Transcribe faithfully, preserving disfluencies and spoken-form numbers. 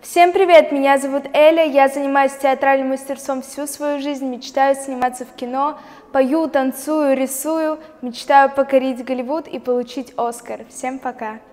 Всем привет, меня зовут Эля, я занимаюсь театральным мастерством всю свою жизнь, мечтаю сниматься в кино, пою, танцую, рисую, мечтаю покорить Голливуд и получить Оскар. Всем пока!